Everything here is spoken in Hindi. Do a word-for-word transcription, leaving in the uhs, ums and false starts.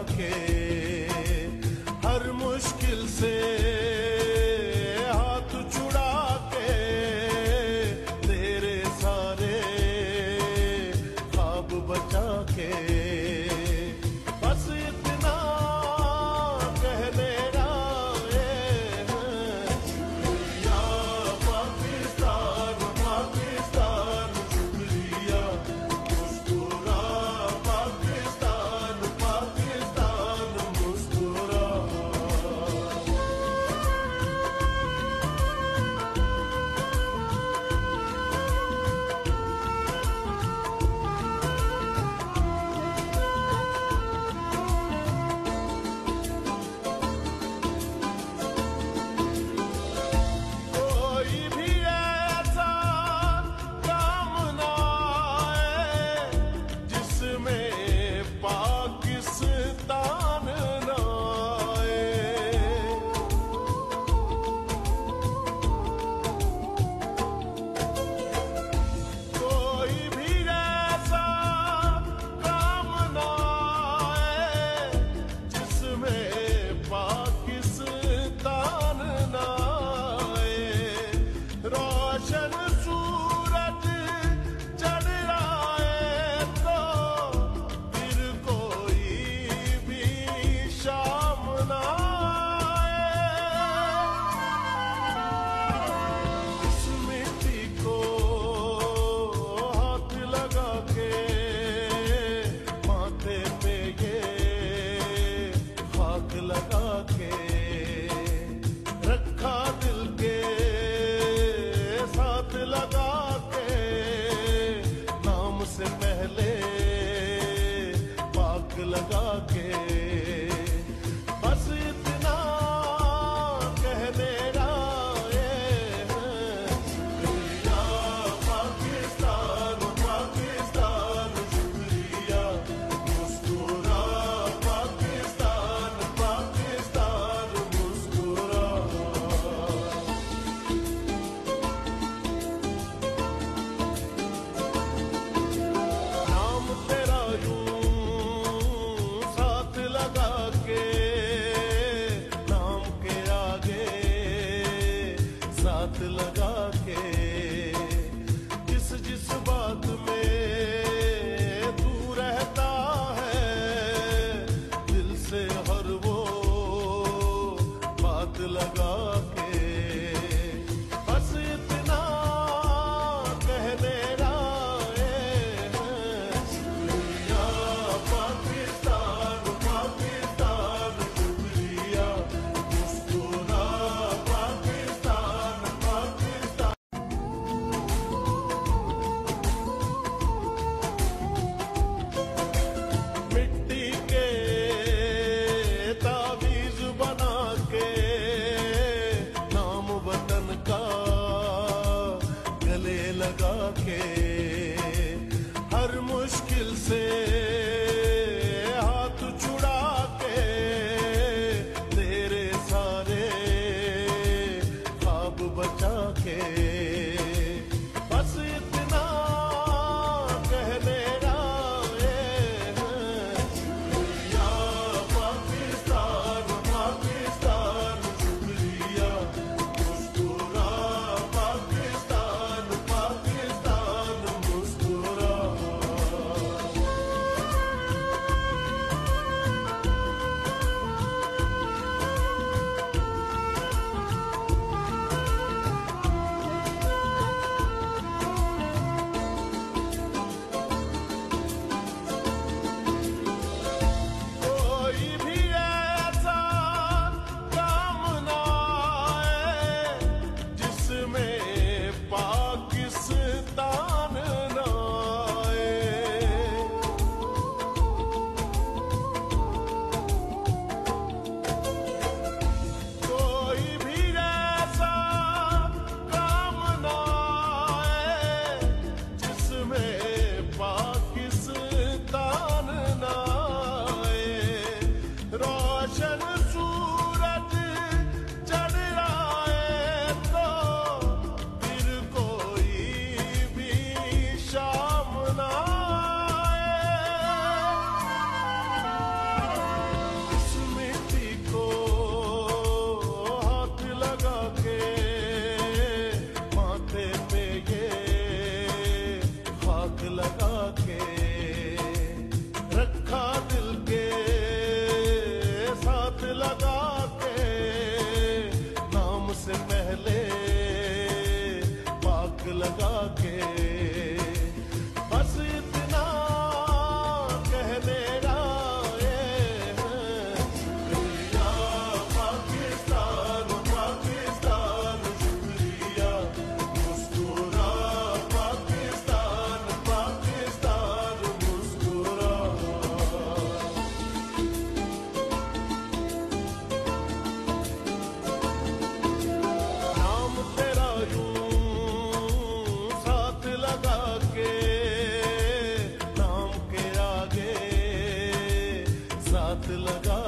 के, हर मुश्किल से हाथ छुड़ा के, तेरे सारे ख्वाब बचा के, बस इतना कहने आए हैं। शुक्रिया पाकिस्तान, पाकिस्तान शुक्रिया, मुस्कुरा पाकिस्तान, पाकिस्तान मुस्कुरा। कोई भी ऐसा काम ना आए जिसमें पाकिस्तान ना आए। कोई भी ऐसा काम ना आए जिसमें पाकिस्तान ना आए। रोशन सूरज चढ़ आए तो फिर कोई भी शाम ना आए। इस मिट्टी को हाथ लगा के, माथे पे ये खाक लगा के, रखा दिल के साथ लगा के, नाम से पहले पाक लगा के, बस इतना कहने आए हैं। शुक्रिया पाकिस्तान, पाकिस्तान शुक्रिया, मुस्कुरा पाकिस्तान, पाकिस्तान मुस्कुरा। नाम तेरा यूं हाथ लगा